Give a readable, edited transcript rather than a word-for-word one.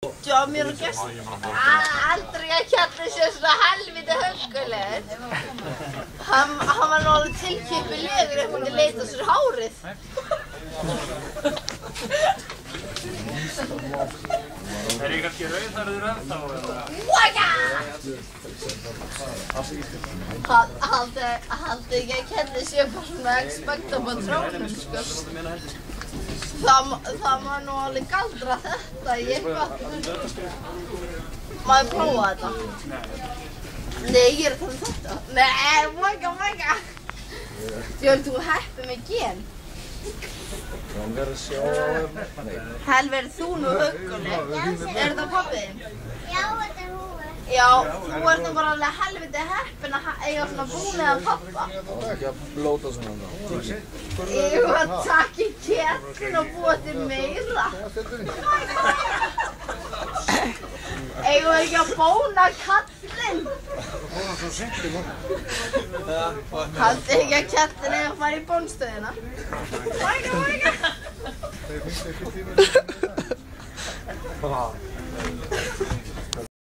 Já, mér og gestur. Aldrei að Kjartan sé svona helviti huggulegur. Hann var nú alveg tilkippilegur ef hann leita sér hárið. Er ég kannski rauðhærður ennþá eða? Waka! Haldið ekki að Kjartan sé bara svona expect up á trónum, sko. Það má nú alveg galdra þetta í eitthvað. Má ég prófa þetta? Nei, ég er að tala um þetta. Nei, waka! Björn, þú heppið með gen. Helver, þú nú hugguleg. Er það pabbi þinn? Já, þetta er húi. Já, þú ert nú bara alveg helviti heppin að eiga svona búniðan pappa. Það er ekki að blóta svona þá. Ég var að taka í kettin og búa til meira. Eigum við ekki að bóna kallinn? Haldið ekki að kettin eigi að fara í bónstöðina? Waka!